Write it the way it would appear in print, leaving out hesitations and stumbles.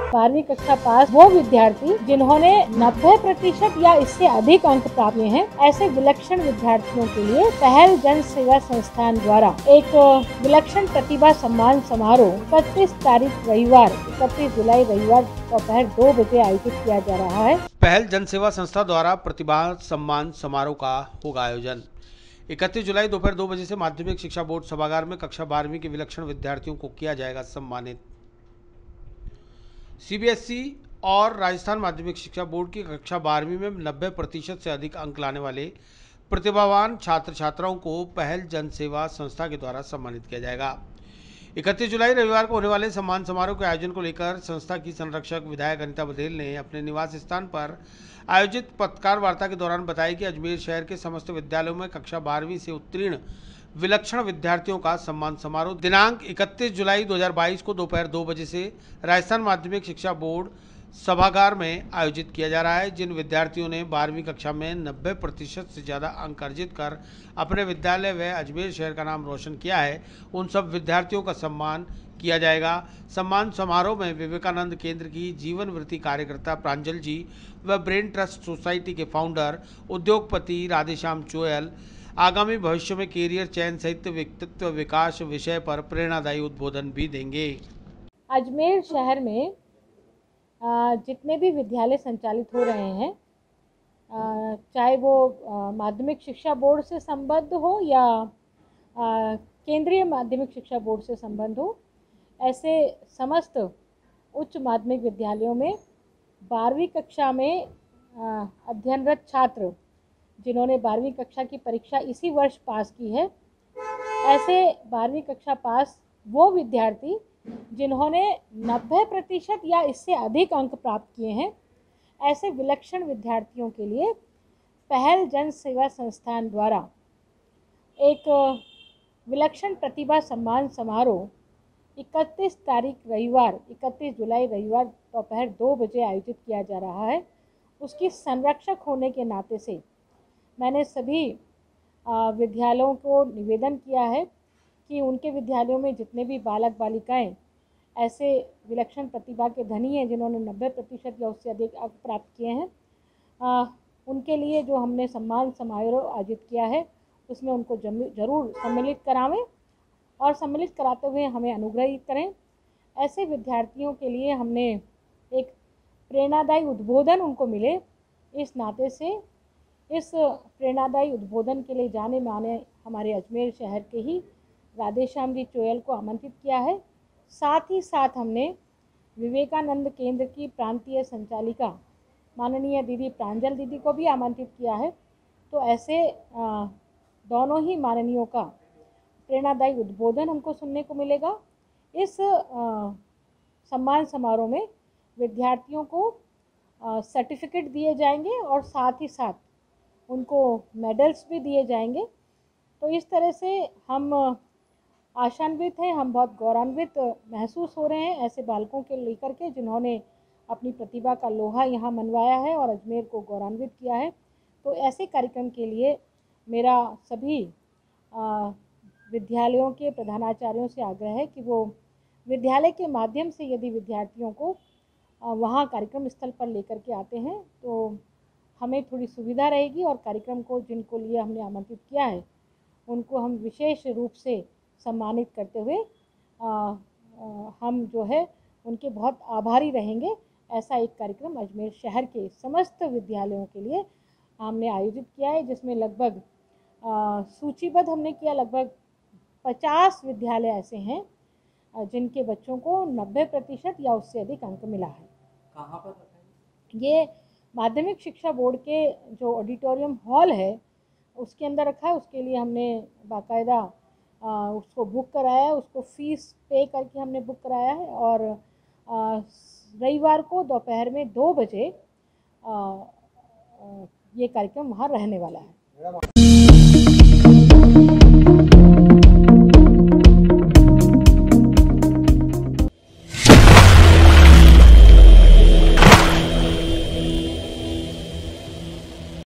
12वीं कक्षा पास वो विद्यार्थी जिन्होंने 90% या इससे अधिक अंक प्राप्त किए हैं, ऐसे विलक्षण विद्यार्थियों के लिए पहल जन सेवा संस्थान द्वारा एक विलक्षण प्रतिभा सम्मान समारोह 31 जुलाई रविवार दोपहर 2 बजे आयोजित किया जा रहा है। पहल जन सेवा संस्था द्वारा प्रतिभा सम्मान समारोह का होगा आयोजन। 31 जुलाई दोपहर 2 बजे से माध्यमिक शिक्षा बोर्ड सभागार में कक्षा 12वीं के विलक्षण विद्यार्थियों को किया जाएगा सम्मानित। सीबीएसई और राजस्थान माध्यमिक शिक्षा बोर्ड की कक्षा 12वीं में 90% से अधिक अंक लाने वाले प्रतिभावान छात्र छात्राओं को पहल जन सेवा संस्था के द्वारा सम्मानित किया जाएगा। 31 जुलाई रविवार को होने वाले सम्मान समारोह के आयोजन को लेकर संस्था की संरक्षक विधायक अनीता बघेल ने अपने निवास स्थान पर आयोजित पत्रकार वार्ता के दौरान बताया कि अजमेर शहर के समस्त विद्यालयों में कक्षा 12वीं से उत्तीर्ण विलक्षण विद्यार्थियों का सम्मान समारोह दिनांक 31 जुलाई 2022 को दोपहर 2 बजे से राजस्थान माध्यमिक शिक्षा बोर्ड सभागार में आयोजित किया जा रहा है। जिन विद्यार्थियों ने 12वीं कक्षा में 90% से ज़्यादा अंक अर्जित कर अपने विद्यालय व अजमेर शहर का नाम रोशन किया है, उन सब विद्यार्थियों का सम्मान किया जाएगा। सम्मान समारोह में विवेकानंद केंद्र की जीवन वृत्ति कार्यकर्ता प्रांजल जी व ब्रेन ट्रस्ट सोसाइटी के फाउंडर उद्योगपति राधेश्याम चोयल आगामी भविष्य में कैरियर चयन सहित व्यक्तित्व विकास विषय पर प्रेरणादायी उद्बोधन भी देंगे। अजमेर शहर में जितने भी विद्यालय संचालित हो रहे हैं, चाहे वो माध्यमिक शिक्षा बोर्ड से संबद्ध हो या केंद्रीय माध्यमिक शिक्षा बोर्ड से संबद्ध हो, ऐसे समस्त उच्च माध्यमिक विद्यालयों में 12वीं कक्षा में अध्ययनरत छात्र जिन्होंने 12वीं कक्षा की परीक्षा इसी वर्ष पास की है, ऐसे 12वीं कक्षा पास वो विद्यार्थी जिन्होंने 90% या इससे अधिक अंक प्राप्त किए हैं, ऐसे विलक्षण विद्यार्थियों के लिए पहल जन सेवा संस्थान द्वारा एक विलक्षण प्रतिभा सम्मान समारोह 31 जुलाई रविवार दोपहर 2 बजे आयोजित किया जा रहा है। उसकी संरक्षक होने के नाते से मैंने सभी विद्यालयों को निवेदन किया है कि उनके विद्यालयों में जितने भी बालक बालिकाएं ऐसे विलक्षण प्रतिभा के धनी हैं जिन्होंने 90% या उससे अधिक अंक प्राप्त किए हैं, उनके लिए जो हमने सम्मान समारोह आयोजित किया है उसमें उनको जरूर सम्मिलित करावें और सम्मिलित कराते हुए हमें अनुग्रहित करें। ऐसे विद्यार्थियों के लिए हमने एक प्रेरणादायी उद्बोधन उनको मिले, इस नाते से इस प्रेरणादायी उद्बोधन के लिए जाने माने हमारे अजमेर शहर के ही राधेश्याम जी चोयल को आमंत्रित किया है। साथ ही साथ हमने विवेकानंद केंद्र की प्रांतीय संचालिका माननीय दीदी प्रांजल दीदी को भी आमंत्रित किया है। तो ऐसे दोनों ही माननीयों का प्रेरणादायी उद्बोधन हमको सुनने को मिलेगा। इस सम्मान समारोह में विद्यार्थियों को सर्टिफिकेट दिए जाएंगे और साथ ही साथ उनको मेडल्स भी दिए जाएंगे। तो इस तरह से हम आशान्वित हैं, हम बहुत गौरवान्वित महसूस हो रहे हैं ऐसे बालकों के लेकर के जिन्होंने अपनी प्रतिभा का लोहा यहाँ मनवाया है और अजमेर को गौरवान्वित किया है। तो ऐसे कार्यक्रम के लिए मेरा सभी विद्यालयों के प्रधानाचार्यों से आग्रह है कि वो विद्यालय के माध्यम से यदि विद्यार्थियों को वहाँ कार्यक्रम स्थल पर लेकर के आते हैं तो हमें थोड़ी सुविधा रहेगी और कार्यक्रम को जिनको लिए हमने आमंत्रित किया है उनको हम विशेष रूप से सम्मानित करते हुए हम जो है उनके बहुत आभारी रहेंगे। ऐसा एक कार्यक्रम अजमेर शहर के समस्त विद्यालयों के लिए हमने आयोजित किया है, जिसमें लगभग सूचीबद्ध हमने किया लगभग 50 विद्यालय ऐसे हैं जिनके बच्चों को 90% या उससे अधिक अंक मिला है। कहाँ पर रखा है? ये माध्यमिक शिक्षा बोर्ड के जो ऑडिटोरियम हॉल है उसके अंदर रखा है। उसके लिए हमने बाकायदा उसको बुक कराया है, उसको फीस पे करके हमने बुक कराया है और रविवार को दोपहर में 2 बजे ये कार्यक्रम वहाँ रहने वाला है।